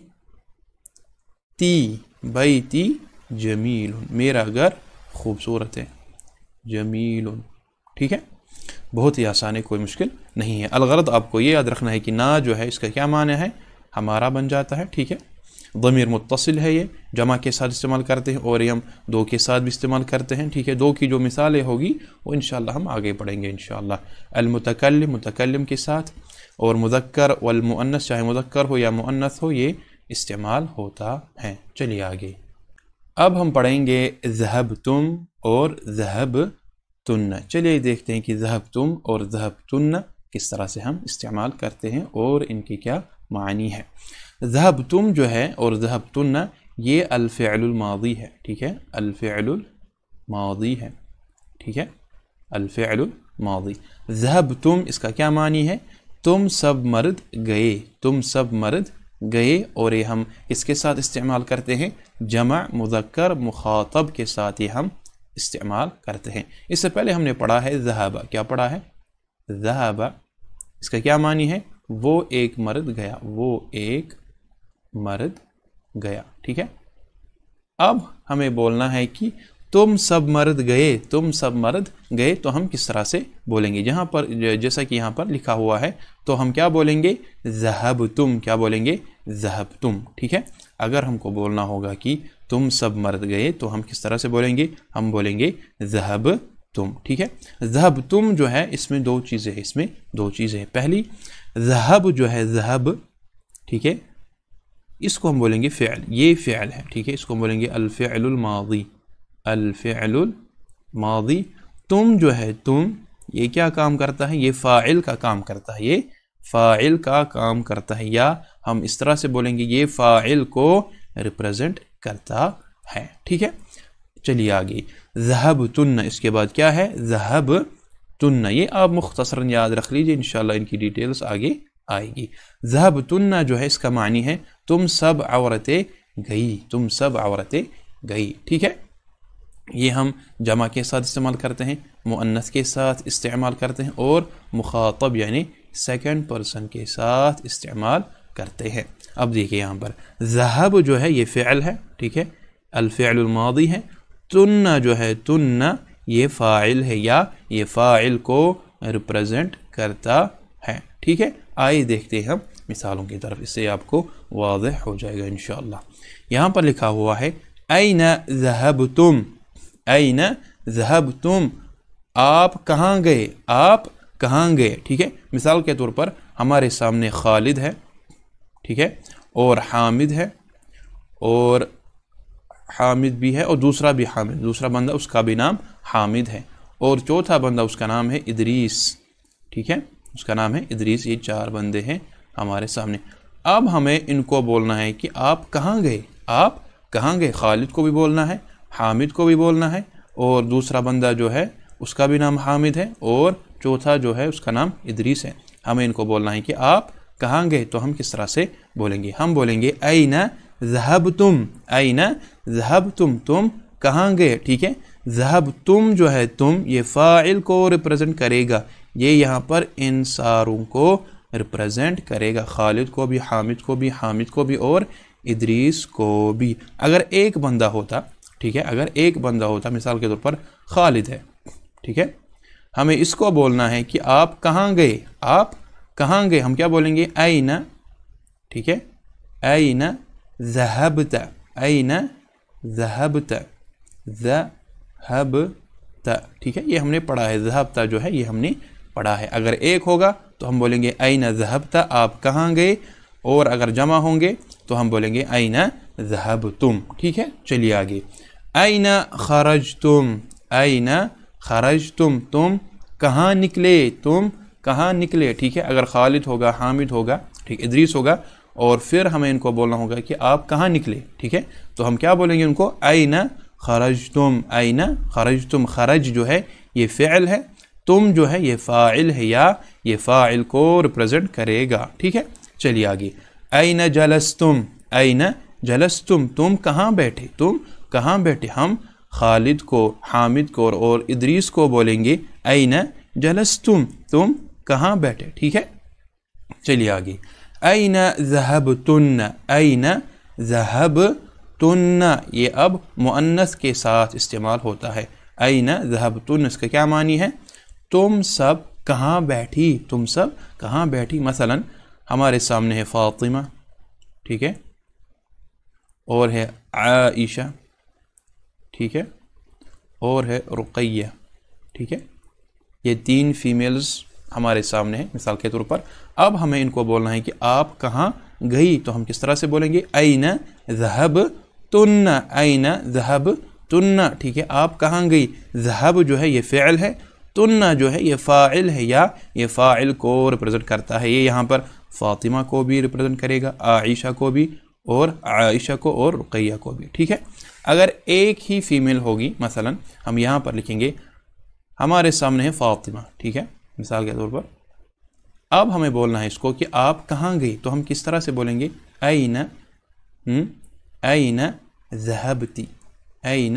بیتی جمیل، میرا گھر خوبصورت ہے، جمیل، ٹھیک ہے۔ بہت ہی آسان ہے، کوئی مشکل نہیں ہے۔ الغرض آپ کو یہ یاد رکھنا ہے کہ نا جو ہے اس کا کیا معنی ہے؟ ہمارا بن جاتا ہے، ٹھیک ہے۔ ضمیر متصل ہے، یہ جمع کے ساتھ استعمال کرتے ہیں، اور یہ ہم دو کے ساتھ بھی استعمال کرتے ہیں، ٹھیک ہے۔ دو کی جو مثالیں ہوگی وہ انشاءاللہ ہم آگے پڑھیں گے انشاءاللہ۔ المتکلم متکلم کے ساتھ، اور مذکر والمؤنث چاہے مذکر ہو یا مؤنث ہو یہ استعمال ہوتا ہے۔ چلیے آگے۔ اب ہم پڑھیں گے ذہبتم اور ذہبتن۔ چلیے دیکھتے ہیں کہ ذہبتم اور ذہبتن کس طرح سے ہم استعمال کرتے ہیں اور ان کی کیا معنی ہے۔ ذہبتم جو ہے اور ذہبتن یہ الفعل الماضی ہے، ٹھیک ہے، الفعل الماضی ہے، ٹھیک ہے، الفعل الماضی۔ ذہبتم اس کا کیا معنی ہے؟ تم سب مرد گئے، تم سب مرد گئے، اور یہ ہم اس کے ساتھ استعمال کرتے ہیں جمع مذکر مخاطب کے ساتھ یہ ہم استعمال کرتے ہیں۔ اس سے پہلے ہم نے پڑھا ہے ذہب، کیا پڑھا ہے؟ ذہب، اس کا کیا معنی ہے؟ وہ ایک مرد گیا، وہ ایک مرد گیا، ٹھیک ہے۔ اب ہمیں بولنا ہے کہ تم سب مرد گئے، تم سب مرد گئے، تو ہم کس طرح سے بولیں گے؟ جہاں پر جیسا کہ یہاں پر لکھا ہوا ہے تو ہم کیا بولیں گے؟ ذہبتم، کیا بولیں گے؟ ذہبتم، ٹھیک ہے۔ اگر ہم کو بولنا ہوگا کہ تم سب مرد گئے تو ہم کس طرح سے بولیں گے؟ ہم بولیں گے ذہبتم، ٹھیک ہے۔ ذہبتم جو ہے اس میں دو چیزیں ہیں، اس میں دو چیزیں ہیں۔ پہلی ذہب جو ہے ذہب، ٹھیک ہے، اس کو ہم بولیں گے فعل، یہ فعل ہے، ٹھیک ہے، اس کو ہم بولیں گے الفعل الماضی، الفعل الماضی۔ تم جو ہے تم، یہ کیا کام کرتا ہے؟ یہ فاعل کا کام کرتا ہے، یہ فاعل کا کام کرتا ہے، یا ہم اس طرح سے بولیں گے یہ فاعل کو ریپرزینٹ کرتا ہے، ٹھیک ہے۔ چلیے آگے، ذہبتن، اس کے بعد کیا ہے؟ ذہبتن، یہ آپ مختصراً یاد رکھ لیجئے، انشاءاللہ ان کی ڈیٹیلز آگے آئے گی۔ ذہبتن جو ہے اس کا معنی ہے تم سب عورتیں گئی، تم سب عورتیں گئی، ٹھیک ہے۔ یہ ہم جمع کے ساتھ استعمال کرتے ہیں، مؤنث کے ساتھ استعمال کرتے ہیں، اور مخاطب یعنی سیکنڈ پرسن کے ساتھ استعمال کرتے ہیں۔ اب دیکھیں یہاں پر ذہب جو ہے یہ فعل ہے، ٹھیک ہے، الفعل الماضی ہے۔ تن جو ہے تن یہ فاعل ہے، یا یہ فاعل کو ریپرزینٹ کرتا ہے، ٹھیک ہے۔ آئیے دیکھتے ہیں ہم مثالوں کی طرف، اس سے آپ کو واضح ہو جائے گا انشاءاللہ۔ یہاں پر لکھا ہوا ہے این ذہبتم، این ذہبتم، آپ کہاں گئے، آپ کہاں گئے، ٹھیک ہے۔ مثال کے طور پر ہمارے سامنے خالد ہے، ٹھیک ہے، اور حامد ہے، اور حامد بھی ہے، اور دوسرا بھی حامد، دوسرا بندہ اس کا بھی نام حامد ہے، اور چوتھا بندہ اس کا نام ہے ادریس، ٹھیک ہے، اس کا نام ہے ادریس۔ یہ چار بندے ہیں ہمارے سامنے۔ اب ہمیں ان کو بولنا ہے کہ آپ کہاں گئے، آپ کہاں گئے۔ خالد کو بھی بولنا ہے، حامد کو بھی بولنا ہے، اور دوسرا بندہ جو ہے اس کا بھی نام حامد ہے، اور چوتھا جو ہے اس کا نام ادریس ہے۔ ہمیں ان کو بولنا ہے کہ آپ کہاں گئے، تو ہم کس طرح سے بولیں گے؟ ہم بولیں گے این ذہبتم، این ذہبتم، تم کہاں گئے، ٹھیک ہے۔ ذہبتم جو ہے تم، یہ فاعل کو ریپرزینٹ کرے گا، یہ یہاں پر ان ساروں کو ریپرزینٹ کرے گا، خالد کو بھی، حامد کو بھی، حامد کو بھی، اور ادریس کو بھی۔ اگر ایک بندہ ہوتا، ٹھیک ہے، اگر ایک بندہ ہوتا، مثال کے طور پر خالد ہے، ٹھیک ہے، ہمیں اس کو بولنا ہے کہ آپ کہاں گئے، آپ کہاں گئے۔ ہم کیا بولیں گے؟ این، ٹھیک ہے، این ذہبت، این ذہبت، ذہبت، ٹھیک ہے، یہ ہم نے پڑھا ہے، ذہبت جو ہے یہ ہم نے پڑھا ہے۔ اگر ایک ہوگا تو ہم بولیں گے این ذہبت، آپ کہاں گئے، اور اگر جمع ہوں گے تو ہم بولیں گے این ذہبتم، ٹھیک ہے۔ چلیے آگے، این خرجتم، این خرجتم، تم کہاں نکلے، تم کہاں نکلے، ٹھیک ہے۔ اگر خالد ہوگا، حامد ہوگا، ٹھیک، ادریس ہوگا، اور پھر ہمیں ان کو بولنا ہوگا کہ آپ کہاں نکلے، ٹھیک ہے، تو ہم کیا بولیں گے ان کو؟ این خرجتم، این خرجتم، خرج جو ہے یہ فعل ہے، تم جو ہے یہ فاعل ہے، یا یہ فاعل کو ریپرزینٹ کرے گا، ٹھیک ہے۔ چلیے آگے، این جلستم، این جلستم، تم کہاں بیٹھے، تم کہاں بیٹھے۔ ہم خالد کو، حامد کو اور ادریس کو بولیں گے این جلستم، تم کہاں بیٹھے، ٹھیک ہے۔ چلیے آگے، این ذہبتن، این ذہبتن، یہ اب مؤنث کے ساتھ استعمال ہوتا ہے۔ این ذہبتن، اس کا کیا معنی ہے؟ تم سب کہاں بیٹھی، تم سب کہاں بیٹھی۔ مثلا ہمارے سامنے ہے فاطمہ، ٹھیک ہے، اور ہے عائشہ، ٹھیک ہے، اور ہے رقیہ، ٹھیک ہے، یہ تین فیمیلز ہمارے سامنے ہیں مثال کے طور پر۔ اب ہمیں ان کو بولنا ہے کہ آپ کہاں گئی، تو ہم کس طرح سے بولیں گے؟ این ذہبتن، این ذہبتن، ٹھیک ہے، آپ کہاں گئی۔ ذہب جو ہے یہ فعل ہے، تن جو ہے یہ فاعل ہے، یا یہ فاعل کو ریپرزینٹ کرتا ہے، یہ یہاں پر فاطمہ کو بھی ریپرزینٹ کرے گا، عائشہ کو بھی، اور عائشہ کو اور رقیہ کو بھی، ٹھیک ہے۔ اگر ایک ہی فیمیل ہوگی، مثلا ہم یہاں پر لکھیں گے ہمارے سامنے ہے فاطمہ، ٹھیک ہے، مثال کے طور پر۔ اب ہمیں بولنا ہے اس کو کہ آپ کہاں گئی، تو ہم کس طرح سے بولیں گے؟ این این ذہبتی، این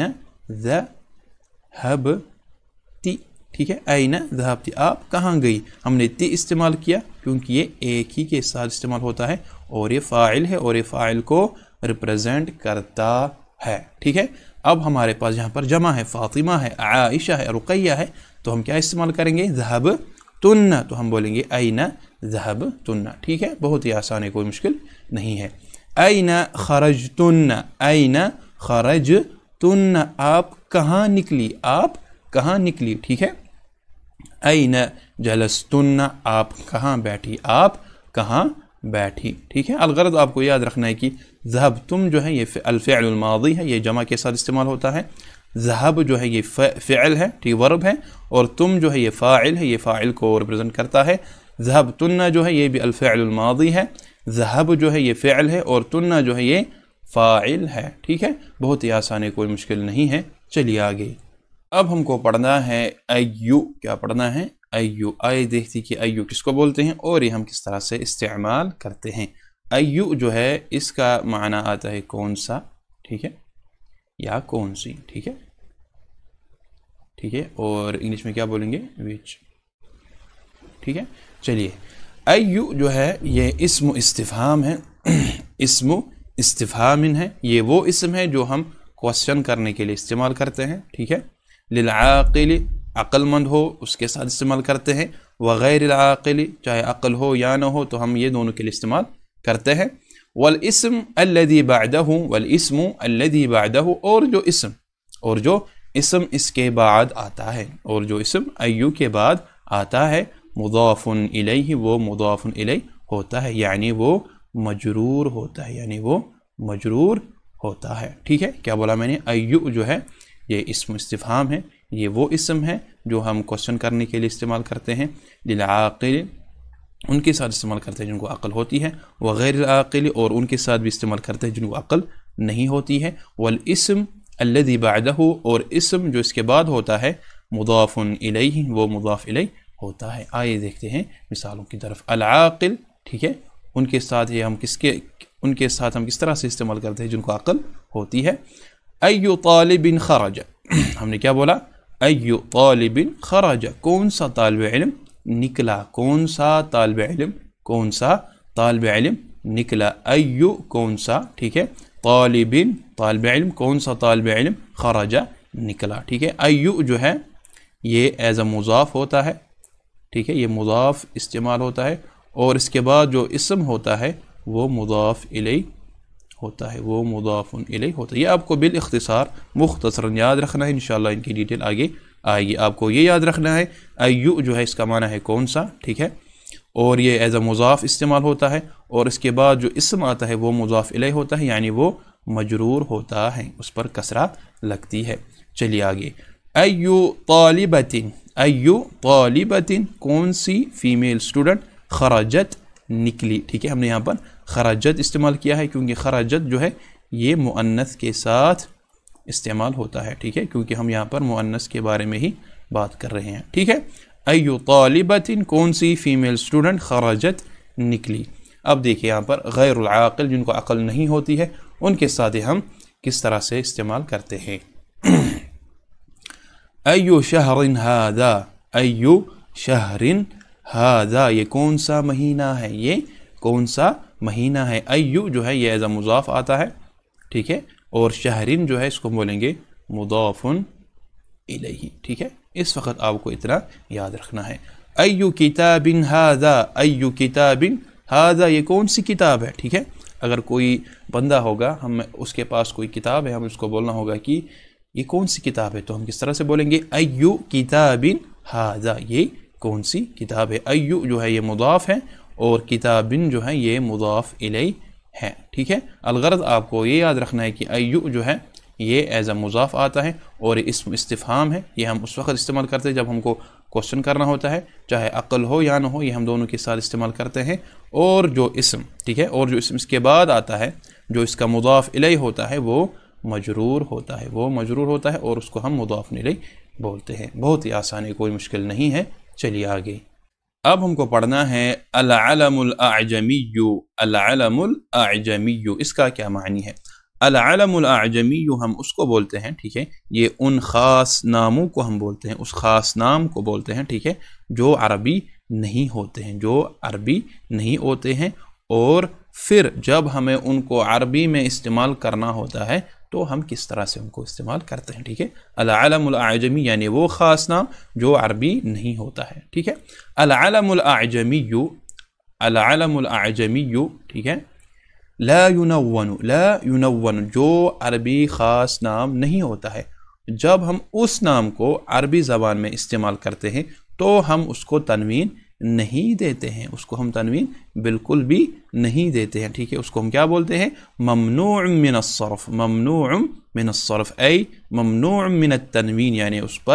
ذہبتی، ٹھیک ہے، این ذہبتی، آپ کہاں گئی۔ ہم نے تی استعمال کیا کیونکہ یہ ایک ہی کے ساتھ استعمال ہوتا ہے، اور یہ فاعل ہے، اور یہ فاعل کو ریپرزینٹ کرتا ہے، ٹھیک ہے۔ اب ہمارے پاس یہاں پر جمع ہے، فاطمہ ہے، عائشہ ہے، رقیہ ہے، تو ہم کیا استعمال کریں گے؟ ذہبتن، تو ہم بولیں گے این ذہبتن، ٹھیک ہے، بہت ہی آسان ہے، کوئی مشکل نہیں ہے۔ این خرجتن، این خرجتن، آپ کہاں نکلی، آپ کہاں نکلی، ٹھیک ہے۔ این جلستن، آپ کہاں بیٹھی، آپ کہاں بیٹھی، ٹھیک ہے۔ الغرض آپ کو یاد رکھنا ہے کہ ذہبتم جو ہے یہ الفعل الماضی ہے، یہ جمع کے ساتھ استعمال ہوتا ہے۔ ذہب جو ہے یہ فعل ہے، ٹھیک، ورب ہے، اور تم جو ہے یہ فاعل ہے، یہ فاعل کو ریپرزینٹ کرتا ہے۔ ذهبتن جو ہے یہ بھی الفعل الماضی ہے، ذهب جو ہے یہ فعل ہے، اور تن جو ہے یہ فاعل ہے، ٹھیک ہے، بہت ہی آسان ہے، کوئی مشکل نہیں ہے۔ چلیے آگے، اب ہم کو پڑھنا ہے ایو، کیا پڑھنا ہے؟ ایو۔ آئے دیکھتی کہ ایو کس کو بولتے ہیں اور یہ ہم کس طرح سے استعمال کرتے ہیں۔ ایو جو ہے اس کا معنی آتا ہے کون سا، ٹھیک ہے، یا کون سی، ٹھیک ہے، ٹھیک ہے، اور انگلش میں کیا بولیں گے؟ وچ، ٹھیک ہے۔ چلیے، ایو جو ہے یہ اسم استفہام ہے، اسم استفہام ہے، یہ وہ اسم ہے جو ہم کوشچن کرنے کے لیے استعمال کرتے ہیں، ٹھیک ہے۔ للعاقل، عقل مند ہو اس کے ساتھ استعمال کرتے ہیں، وغیر العاقل، چاہے عقل ہو یا نہ ہو تو ہم یہ دونوں کے لیے استعمال کرتے ہیں۔ والاسم الذي بعده، والاسم الذي بعده، اور جو اسم اور جو اسم اس کے بعد آتا ہے، اور جو اسم ایو کے بعد آتا ہے، مضاف الیہ، وہ مضاف الیہ ہوتا ہے، یعنی وہ مجرور ہوتا ہے، یعنی وہ مجرور ہوتا ہے، ٹھیک ہے۔ کیا بولا میں نے؟ ایو جو ہے یہ اسم استفہام ہے، یہ وہ اسم ہے جو ہم کوشچن کرنے کے لیے استعمال کرتے ہیں، للعاقل، ان کے ساتھ استعمال کرتے ہیں جن کو عقل ہوتی ہے، وغیر العاقل، اور ان کے ساتھ بھی استعمال کرتے ہیں جن کو عقل نہیں ہوتی ہے، والاسم الذی بعدہ، اور اسم جو اس کے بعد ہوتا ہے، مضاف الیہ، وہ مضاف الیہ ہوتا ہے۔ آئیے دیکھتے ہیں مثالوں کی طرف۔ العاقل، ٹھیک ہے، ان کے ساتھ یہ ہم کس کے ان کے ساتھ ہم کس طرح سے استعمال کرتے ہیں جن کو عقل ہوتی ہے۔ ایو طالب خرج، ہم نے کیا بولا؟ ایو طالب خرج، کون سا طالب علم نکلا، کون سا طالب علم، کون سا طالب علم نکلا، ایو کون سا، ٹھیک ہے، طالب طالب علم، کون سا طالب علم، خرج نکلا، ٹھیک ہے۔ ایو جو ہے یہ ایز اے مضاف ہوتا ہے، ٹھیک ہے، یہ مضاف استعمال ہوتا ہے، اور اس کے بعد جو اسم ہوتا ہے وہ مضاف الیہ ہوتا ہے، وہ مضاف الیہ ہوتا ہے۔ یہ آپ کو بالاختصار مختصراً یاد رکھنا ہے، انشاءاللہ ان کی ڈیٹیل آگے آئے گی۔ آپ کو یہ یاد رکھنا ہے ایو جو ہے اس کا معنی ہے کون سا، ٹھیک ہے، اور یہ ایز اے مضاف استعمال ہوتا ہے، اور اس کے بعد جو اسم آتا ہے وہ مضاف الیہ ہوتا ہے، یعنی وہ مجرور ہوتا ہے، اس پر کسرہ لگتی ہے۔ چلیے آگے، ایو طالبۃ، ایو طالبۃ، کون سی فیمیل اسٹوڈنٹ، خرجت نکلی، ٹھیک ہے، ہم نے یہاں پر خرجت استعمال کیا ہے کیونکہ خرجت جو ہے یہ مؤنث کے ساتھ استعمال ہوتا ہے، ٹھیک ہے، کیونکہ ہم یہاں پر مؤنث کے بارے میں ہی بات کر رہے ہیں، ٹھیک ہے۔ ایو طالبۃ، کون سی فیمیل اسٹوڈنٹ، خرجت نکلی۔ اب دیکھیں یہاں پر غیر العاقل، جن کو عقل نہیں ہوتی ہے، ان کے ساتھ ہم کس طرح سے استعمال کرتے ہیں۔ ایو شہر ھذا، ایو شہر ھذا، یہ کون سا مہینہ ہے، یہ کون سا مہینہ ہے۔ ایو جو ہے یہ ایز اے مضاف آتا ہے، ٹھیک ہے، اور شہرین جو ہے اس کو بولیں گے مضاف الیہ، ٹھیک ہے۔ اس وقت آپ کو اتنا یاد رکھنا ہے۔ ایو کتاب ھذا، ایو کتاب ھذا، یہ کون سی کتاب ہے، ٹھیک ہے۔ اگر کوئی بندہ ہوگا، ہم اس کے پاس کوئی کتاب ہے، ہم اس کو بولنا ہوگا کہ یہ کون سی کتاب ہے، تو ہم کس طرح سے بولیں گے؟ ایو کتاب ھذا، یہ کون سی کتاب ہے۔ ایو جو ہے یہ مضاف ہے، اور کتابن جو ہے یہ مضاف الیہ ہے، ٹھیک ہے۔ الغرض آپ کو یہ یاد رکھنا ہے کہ ایو جو ہے یہ ایز اے مضاف آتا ہے، اور یہ اسم استفہام ہے، یہ ہم اس وقت استعمال کرتے ہیں جب ہم کو کوشچن کرنا ہوتا ہے، چاہے عقل ہو یا نہ ہو، یہ ہم دونوں کے ساتھ استعمال کرتے ہیں۔ اور جو اسم، ٹھیک ہے، اور جو اسم اس کے بعد آتا ہے، جو اس کا مضاف الیہ ہوتا ہے، وہ مجرور ہوتا ہے، وہ مجرور ہوتا ہے، اور اس کو ہم مضاف الیہ بولتے ہیں۔ بہت ہی آسان ہے، کوئی مشکل نہیں ہے۔ چلیے آگے، اب ہم کو پڑھنا ہے العلم الاعجمی، العلم الاعجمی، اس کا کیا معنی ہے؟ العلم الاعجمی ہم اس کو بولتے ہیں، ٹھیک ہے، یہ ان خاص ناموں کو ہم بولتے ہیں، اس خاص نام کو بولتے ہیں، ٹھیک ہے، جو عربی نہیں ہوتے ہیں، جو عربی نہیں ہوتے ہیں، اور پھر جب ہمیں ان کو عربی میں استعمال کرنا ہوتا ہے تو ہم کس طرح سے ان کو استعمال کرتے ہیں، ٹھیک ہے۔ العلم الاعجمی یعنی وہ خاص نام جو عربی نہیں ہوتا ہے، ٹھیک ہے۔ العلم الاعجمی، العلم الاعجمی، ٹھیک ہے، لا ينون، لا ينون، جو عربی خاص نام نہیں ہوتا ہے، جب ہم اس نام کو عربی زبان میں استعمال کرتے ہیں تو ہم اس کو تنوین نہیں دیتے ہیں، اس کو ہم تنوین بالکل بھی نہیں دیتے ہیں، ٹھیک ہے۔ اس کو ہم کیا بولتے ہیں؟ ممنوع من الصرف، ممنوع من الصرف، ای ممنوع من التنوین، یعنی اس پر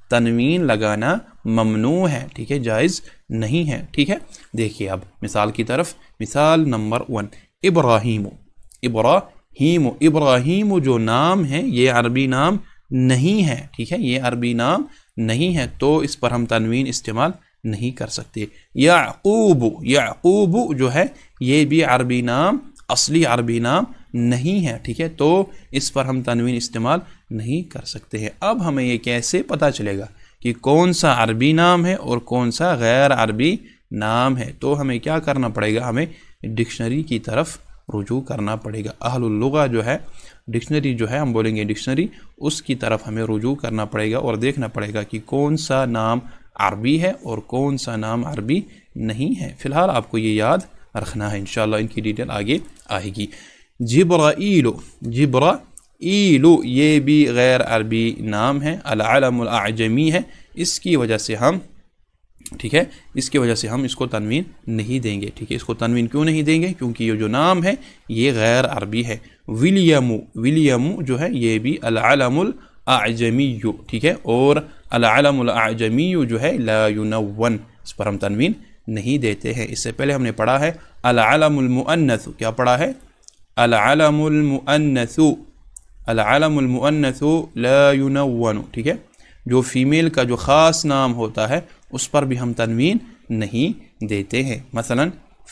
تنوین لگانا ممنوع ہے، ٹھیک ہے، جائز نہیں ہے، ٹھیک ہے۔ دیکھیے اب مثال کی طرف، مثال نمبر ون، ابراہیم، ابراہیم، ابراہیم جو نام ہے یہ عربی نام نہیں ہے، ٹھیک ہے، یہ عربی نام نہیں ہے، تو اس پر ہم تنوین استعمال نہیں کر سکتے۔ یعقوب، یعقوب جو ہے یہ بھی عربی نام، اصلی عربی نام نہیں ہے، ٹھیک ہے، تو اس پر ہم تنوین استعمال نہیں کر سکتے ہیں۔ اب ہمیں یہ کیسے پتہ چلے گا کہ کون سا عربی نام ہے اور کون سا غیر عربی نام ہے؟ تو ہمیں کیا کرنا پڑے گا؟ ہمیں ڈکشنری کی طرف رجوع کرنا پڑے گا۔ اہل اللغہ جو ہے، ڈکشنری جو ہے، ہم بولیں گے ڈکشنری، اس کی طرف ہمیں رجوع کرنا پڑے گا اور دیکھنا پڑے گا کہ کون سا نام عربی ہے اور کون سا نام عربی نہیں ہے۔ فی الحال آپ کو یہ یاد رکھنا ہے، انشاءاللہ ان کی ڈیٹیل آگے آئے گی۔ جبرائیل، جبرائیل یہ بھی غیر عربی نام ہے، العلم الاعجمی ہے، اس کی وجہ سے ہم، ٹھیک ہے، اس کی وجہ سے ہم اس کو تنوین نہیں دیں گے، ٹھیک ہے۔ اس کو تنوین کیوں نہیں دیں گے؟ کیونکہ یہ جو نام ہے یہ غیر عربی ہے۔ ولیم، ولیم جو ہے یہ بھی العلم الاعجمی، ٹھیک ہے، اور العلم الاعجمی جو ہے لا ینون، اس پر ہم تنوین نہیں دیتے ہیں۔ اس سے پہلے ہم نے پڑھا ہے العلم المؤنث، کیا پڑھا ہے؟ العلم المؤنث، العلم المؤنث لا ینون، ٹھیک ہے، جو فیمیل کا جو خاص نام ہوتا ہے اس پر بھی ہم تنوین نہیں دیتے ہیں۔ مثلا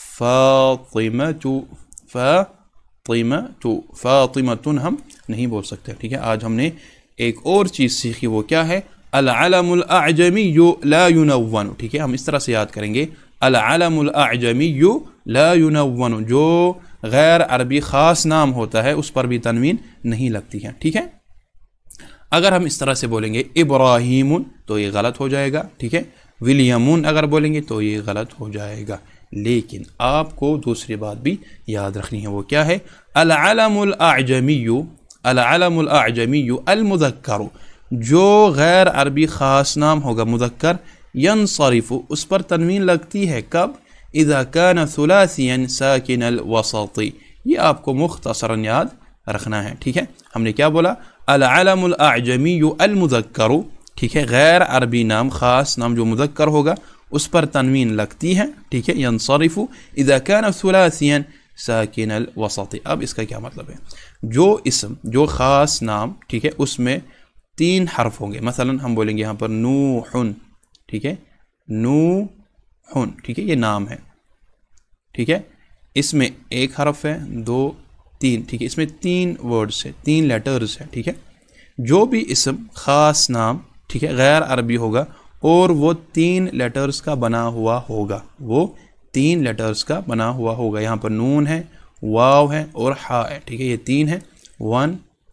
فاطمۃ، فاطمۃ، فاطمۃ ہم نہیں بول سکتے، ٹھیک ہے۔ آج ہم نے ایک اور چیز سیکھی، وہ کیا ہے؟ العلم الاعجمی لا ینون، ٹھیک ہے، ہم اس طرح سے یاد کریں گے، العلم الاعجمی لا ینون، جو غیر عربی خاص نام ہوتا ہے اس پر بھی تنوین نہیں لگتی ہے، ٹھیک ہے۔ اگر ہم اس طرح سے بولیں گے ابراہیم تو یہ غلط ہو جائے گا، ٹھیک ہے، ولیمون اگر بولیں گے تو یہ غلط ہو جائے گا۔ لیکن آپ کو دوسری بات بھی یاد رکھنی ہے، وہ کیا ہے؟ العلم الاعجمی، العلم الاعجمی المذکر، جو غیر عربی خاص نام ہوگا مذکر، ینصرف، اس پر تنوین لگتی ہے، کب؟ اذا كان ثلاثیا ساکن الوسط، یہ آپ کو مختصراً یاد رکھنا ہے، ٹھیک ہے۔ ہم نے کیا بولا؟ العلم الاعجمی المذکر، ٹھیک ہے، غیر عربی نام خاص نام جو مذکر ہوگا اس پر تنوین لگتی ہے، ٹھیک ہے، ینصرف اذا كان ثلاثیا ساکن الوسط۔ اب اس کا کیا مطلب ہے؟ جو اسم، جو خاص نام، ٹھیک ہے، اس میں تین حرف ہوں گے، مثلا ہم بولیں گے یہاں پر نوح، ٹھیک ہے، نوح، ٹھیک ہے، یہ نام ہے، ٹھیک ہے، اس میں ایک حرف ہے، دو، تین، ٹھیک ہے، اس میں تین ورڈز ہیں، تین لیٹرز ہیں، ٹھیک ہے۔ جو بھی اسم خاص نام، ٹھیک ہے، غیر عربی ہوگا اور وہ تین لیٹرز کا بنا ہوا ہوگا، وہ تین لیٹرز کا بنا ہوا ہوگا، یہاں پر نون ہے، واو ہے اور ہا ہے، ٹھیک ہے، یہ تین ہے، ون،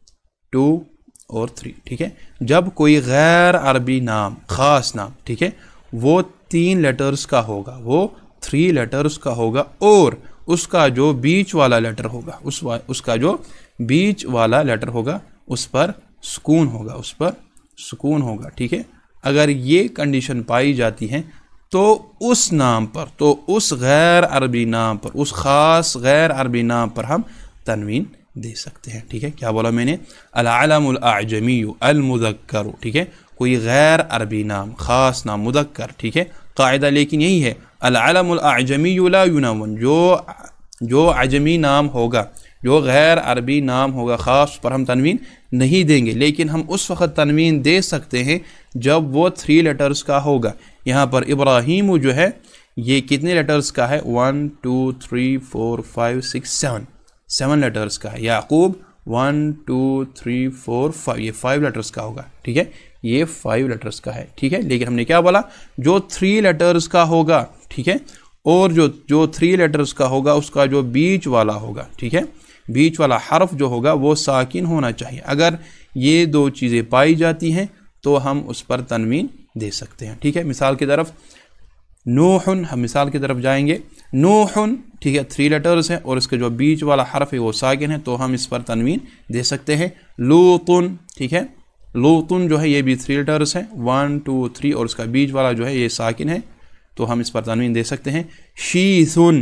ٹو اور تھری، ٹھیک ہے۔ جب کوئی غیر عربی نام، خاص نام، ٹھیک ہے، وہ تین لیٹرز کا ہوگا، وہ تھری لیٹرز کا ہوگا، اور اس کا جو بیچ والا لیٹر ہوگا، اس اس کا جو بیچ والا لیٹر ہوگا اس پر سکون ہوگا، اس پر سکون ہوگا، ٹھیک ہے۔ اگر یہ کنڈیشن پائی جاتی ہے تو اس نام پر، تو اس غیر عربی نام پر، اس خاص غیر عربی نام پر ہم تنوین دے سکتے ہیں، ٹھیک ہے۔ کیا بولا میں نے؟ العلم الاعجمی المذکر، ٹھیک ہے، کوئی غیر عربی نام، خاص نام مذکر، ٹھیک ہے، قاعدہ لیکن یہی ہے، العلم الاعجمی لا ینون، جو جو عجمی نام ہوگا، جو غیر عربی نام ہوگا خاص پر ہم تنوین نہیں دیں گے، لیکن ہم اس وقت تنوین دے سکتے ہیں جب وہ تھری لیٹرز کا ہوگا۔ یہاں پر ابراہیم جو ہے یہ کتنے لیٹرز کا ہے؟ One, two, three, four, five, six, seven, seven letters کا ہے۔ Yaqub one, two, three, four, five, یہ فائیو لیٹرز کا ہوگا، ٹھیک ہے، یہ فائیو لیٹرز کا ہے، ٹھیک ہے۔ لیکن ہم نے کیا بولا؟ جو تھری لیٹرز کا ہوگا، ٹھیک ہے، اور جو جو تھری لیٹرز کا ہوگا اس کا جو بیچ والا ہوگا، ٹھیک ہے، بیچ والا حرف جو ہوگا وہ ساکن ہونا چاہیے۔ اگر یہ دو چیزیں پائی جاتی ہیں تو ہم اس پر تنوین دے سکتے ہیں، ٹھیک ہے۔ مثال کی طرف نوح، ہم مثال کی طرف جائیں گے، نوح، ٹھیک ہے، تھری لیٹرز ہیں اور اس کے جو بیچ والا حرف ہے وہ ساکن ہے، تو ہم اس پر تنوین دے سکتے ہیں۔ لوطن، ٹھیک ہے، لوطن جو ہے یہ بھی تھری لیٹرز ہیں، ون، ٹو، تھری، اور اس کا بیچ والا جو ہے یہ ساکن ہے، تو ہم اس پر تنوین دے سکتے ہیں۔ شیثن،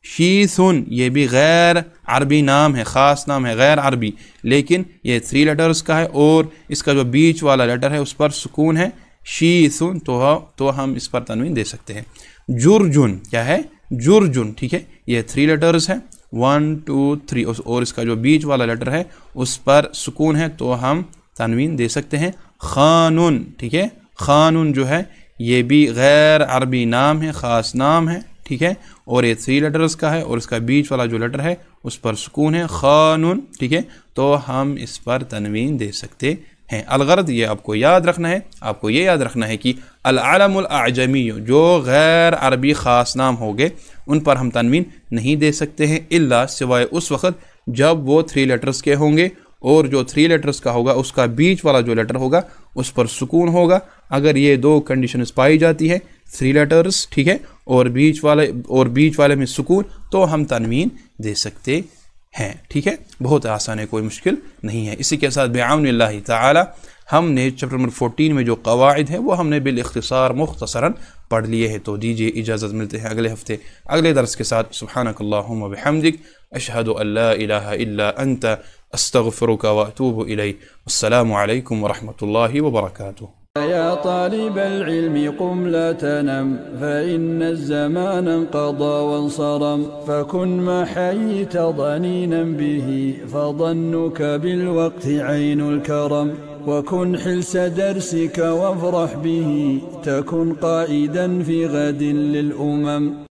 شیثن یہ بھی غیر عربی نام ہے، خاص نام ہے، غیر عربی، لیکن یہ تھری لیٹرز کا ہے اور اس کا جو بیچ والا لیٹر ہے اس پر سکون ہے، شیثن تو تو ہم اس پر تنوین دے سکتے ہیں. جرجن کیا ہے؟ جرجن. ٹھیک ہے، یہ تھری لیٹرز ہیں، ون ٹو تھری، اور اس کا جو بیچ والا لیٹر ہے اس پر سکون ہے تو ہم تنوین دے سکتے ہیں. خانن. ٹھیک ہے، خانن جو ہے یہ بھی غیر عربی نام ہے، خاص نام ہے. ٹھیک ہے، اور یہ تھری لیٹرز کا ہے اور اس کا بیچ والا جو لیٹر ہے اس پر سکون ہے. خانن. ٹھیک ہے، تو ہم اس پر تنوین دے سکتے ہیں. الغرض یہ آپ کو یاد رکھنا ہے، آپ کو یہ یاد رکھنا ہے کہ العلم الاعجمی جو غیر عربی خاص نام ہوگے ان پر ہم تنوین نہیں دے سکتے ہیں، الا سوائے اس وقت جب وہ تھری لیٹرز کے ہوں گے اور جو تھری لیٹرز کا ہوگا اس کا بیچ والا جو لیٹر ہوگا اس پر سکون ہوگا. اگر یہ دو کنڈیشنز پائی جاتی ہے، تھری لیٹرز ٹھیک ہے اور بیچ والے اور بیچ والے میں سکون، تو ہم تنوین دے سکتے ہیں. ٹھیک ہے، بہت آسان ہے، کوئی مشکل نہیں ہے. اسی کے ساتھ بعون اللہ تعالی ہم نے چیپٹر نمبر فورٹین میں جو قواعد ہیں وہ ہم نے بالاختصار مختصراً پڑھ لیے ہیں. تو دیجیے اجازت، ملتے ہیں اگلے ہفتے اگلے درس کے ساتھ. سبحانک اللہم و بحمدک، اشہد ان لا الہ الا انت، استغفرک واتوب الیک. السلام علیکم ورحمۃ اللہ وبرکاتہ. يا طالب العلم قم لا تنم، فإن الزمان انقضى وانصرم، فكن ما حييت ضنينا به، فظنك بالوقت عين الكرم، وكن حلس درسك وافرح به، تكن قائدا في غد للأمم.